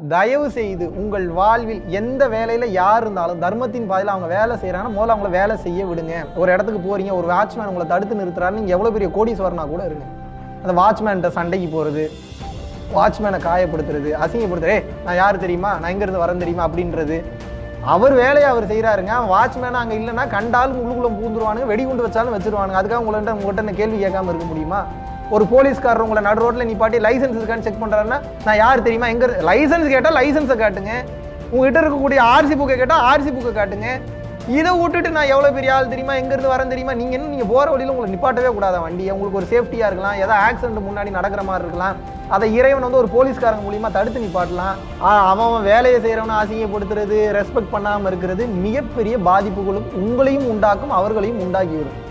தயவு செய்து உங்கள் வாழ்வில் எந்த வேலையில் யார் இருந்தாலும் தர்மத்தின் பாதையில் அவங்க வேலை செய்கிறாங்கன்னா முதல்ல அவங்கள வேலை செய்ய விடுங்க. ஒரு இடத்துக்கு போகிறீங்க, ஒரு வாட்ச்மேன் உங்களை தடுத்து நிறுத்துறாரு, நீங்கள் எவ்வளோ பெரிய கோடீஸ்வரனா கூட இருங்க. அந்த வாட்ச்மேன்கிட்ட சண்டைக்கு போகிறது, வாட்ச்மேனை காயப்படுத்துறது, அசிங்கப்படுத்துறது, நான் யார் தெரியுமா, நான் எங்கேருந்து வரேன் தெரியுமா அப்படின்றது. அவர் வேலையை அவர் செய்கிறாருங்க. அவன் வாட்ச்மேன் அங்கே இல்லைன்னா கண்டாலும் உள்ளுக்குள்ளே பூந்துருவானுங்க, வெடிகுண்டு வச்சாலும் வச்சிருவானுங்க. அதுக்காக உங்கள்கிட்ட கேள்வி கேட்காம இருக்க முடியுமா? ஒரு போலீஸ்காரர் உங்களை நடு ரோட்டில் நிப்பாட்டி லைசன்ஸ் இருக்கான்னு செக் பண்ணுறாருன்னா நான் யார் தெரியுமா, எங்கே லைசன்ஸ் கேட்டால் லைசன்ஸை காட்டுங்க, உங்ககிட்ட இருக்கக்கூடிய ஆர்சி புக்கை கேட்டால் ஆர்சி புக்கை காட்டுங்க. இதை விட்டுட்டு நான் எவ்வளோ பெரிய ஆள் தெரியுமா, எங்கேருந்து வரேன் தெரியுமா, நீங்கள் போகிற வழியில் உங்களை நிப்பாட்டவே கூடாத வண்டியை. உங்களுக்கு ஒரு சேஃப்டியாக இருக்கலாம், ஏதாவது ஆக்சிடென்ட் முன்னாடி நடக்கிற மாதிரி இருக்கலாம், அதை இறைவன் ஒரு போலீஸ்காரங்க மூலியமாக தடுத்து நிப்பாட்டலாம். அவன் வேலையை செய்கிறவனை அசிங்கப்படுத்துறது, ரெஸ்பெக்ட் பண்ணாமல் இருக்கிறது மிகப்பெரிய பாதிப்புகளும் உங்களையும் உண்டாக்கும், அவர்களையும் உண்டாக்கி வரும்.